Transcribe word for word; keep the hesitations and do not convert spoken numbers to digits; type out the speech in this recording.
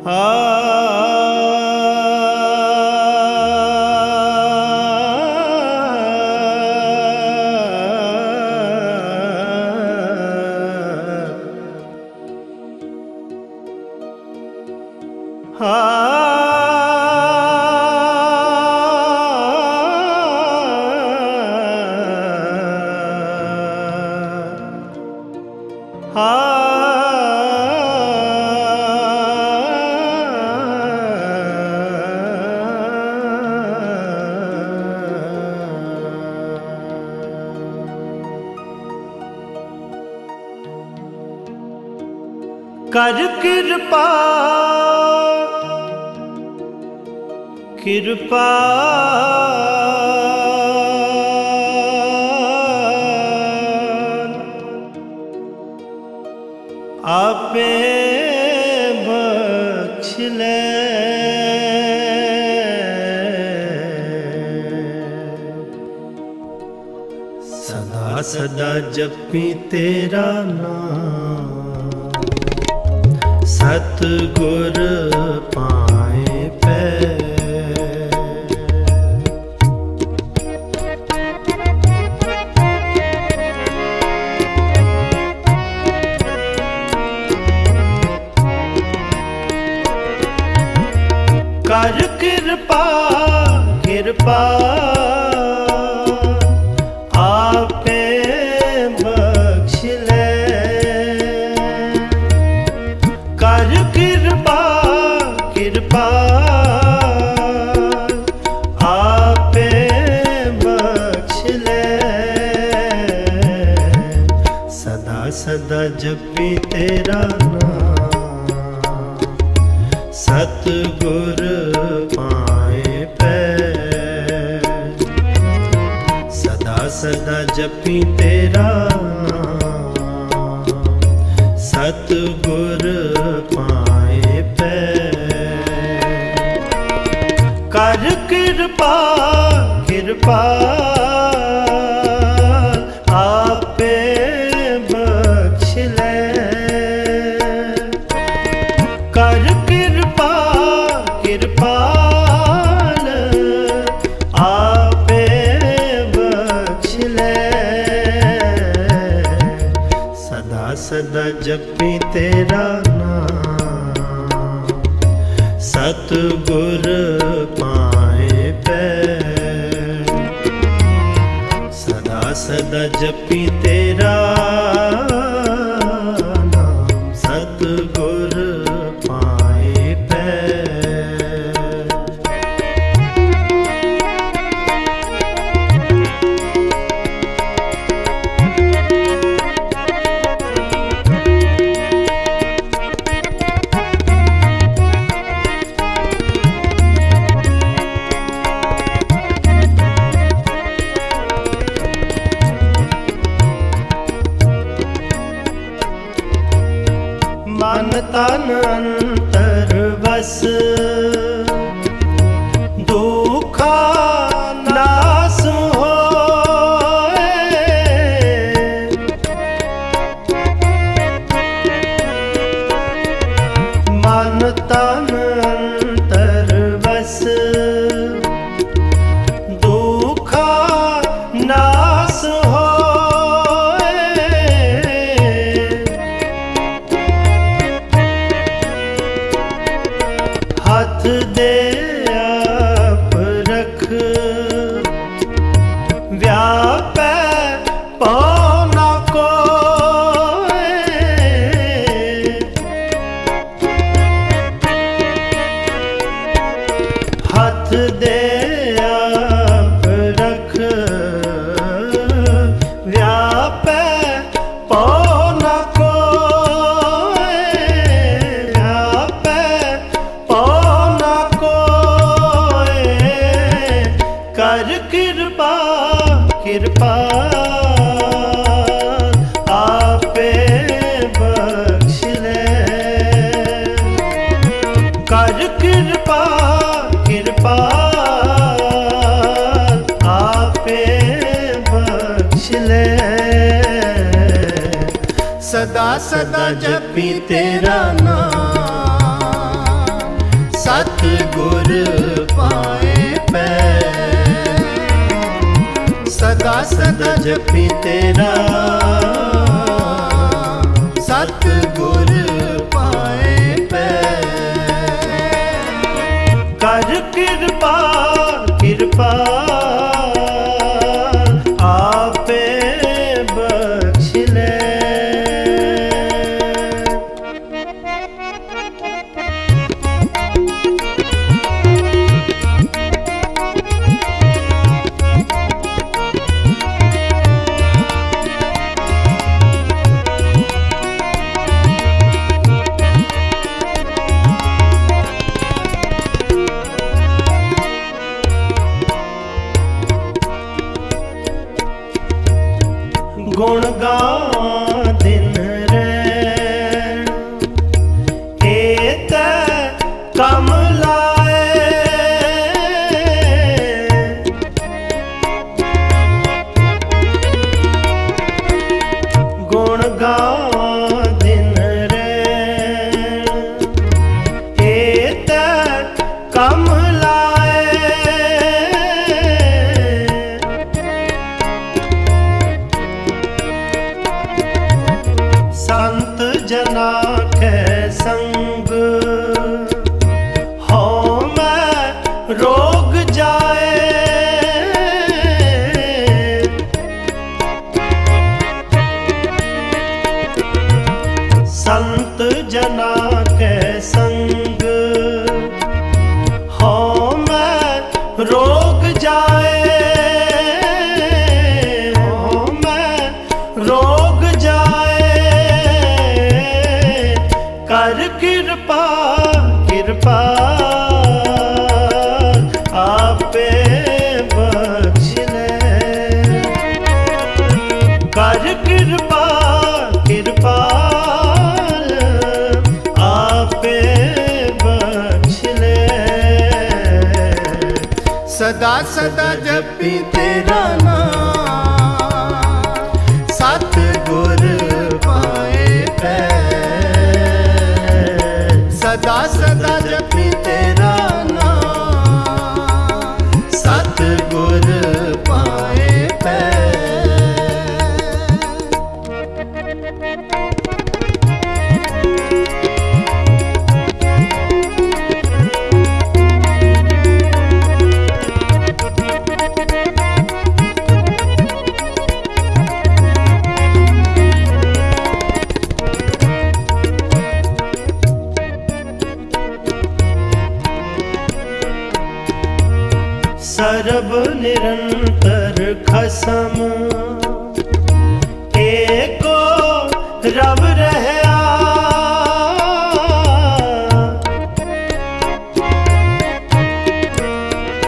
कर कृपा कृपा आपे बख्श ले सदा सदा जपी तेरा नाम सतगुर पाए पै कर कृपा कृपा आपे बख्श ले कर कृपा कृपा आपे बख्श ले सदा सदा जपी तेरा नाम सतगुर पाए पै सदा सदा जपी तेरा नाम सतगुर पाए पै कर कृपा कृपा आपे बख्श ले कर कृपा कृपाल आपे बख्श ले सदा सदा जपी तेरा नाम सतगुर पाए पै सदा सदा जपी तेरा नाम सतगुर पाए पै मन तन अंतर वस दुखा नास होए मन तन अंतर वस दुखा नास हो हाथ दे आप रख व्यापै पौना कोय हाथ दे आप रख व्यापै पौना कर कृपा कृपा आपे बख्श ले कर कृपा कृपा आपे बख्श ले सदा सदा जपी तेरा नाम सतगुर पाए पैर। सदा सदा जपी तेरा सतगुर पाए पैर। कर कृपा कृपा आपे बख्श ले। गुण गां दिन रैण एत कम लाए। गुण गां दिन रैण एत कम संत जना के संग हो मैं रोग जाए। संत जना के संग हो मैं रोग जाए। हो मैं रोग जाए। कर कृपा कृपा आपे बख्श ले। कर कृपा कृपा आपे बख्श ले। सदा सदा जपी तेरा नाम सतगुर पाए पैर। सदा सदा जपी तेरा नाम सतगुर पाए पैर। सरब निरंतर खसम एको रब